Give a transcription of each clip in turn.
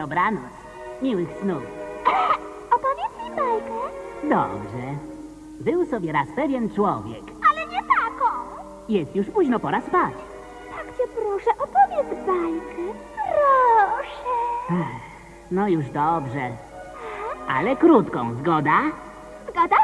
Dobranoc. Miłych snów. Opowiedz mi bajkę. Dobrze. Był sobie raz pewien człowiek. Ale nie taką. Jest już późno, pora spać. Tak cię proszę, opowiedz bajkę. Proszę. No już dobrze. Ale krótką, zgoda? Zgoda?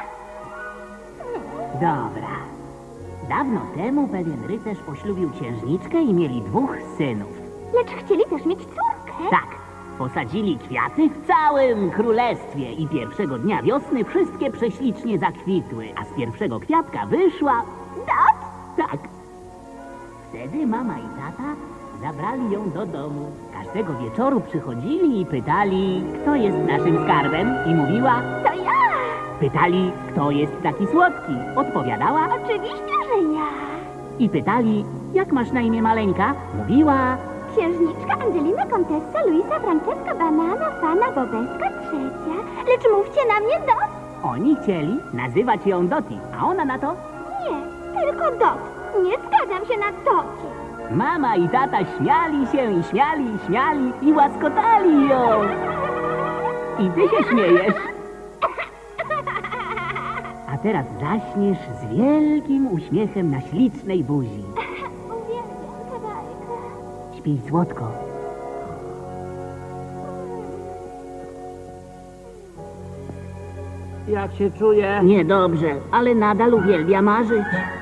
Dobra. Dawno temu pewien rycerz poślubił księżniczkę i mieli 2 synów. Lecz chcieli też mieć córkę. Tak, posadzili kwiaty w całym królestwie i pierwszego dnia wiosny wszystkie prześlicznie zakwitły, a z pierwszego kwiatka wyszła... Dot? Tak. Wtedy mama i tata zabrali ją do domu. Każdego wieczoru przychodzili i pytali, kto jest naszym skarbem, i mówiła... To ja. Pytali, kto jest taki słodki, odpowiadała... Oczywiście, że ja. I pytali, jak masz na imię maleńka, mówiła... Księżniczka Angelina Contessa Luisa Francesca Banana Fana Bobeska III. Lecz mówcie na mnie Dot. Oni chcieli nazywać ją Doti, a ona na to... Nie, tylko Dot. Nie zgadzam się na Doti. Mama i tata śmiali się i śmiali i łaskotali ją. I ty się śmiejesz. A teraz zaśniesz z wielkim uśmiechem na ślicznej buzi. Uwielbiam tę bajkę. Śpij słodko. Jak się czuję? Niedobrze, ale nadal uwielbia marzyć.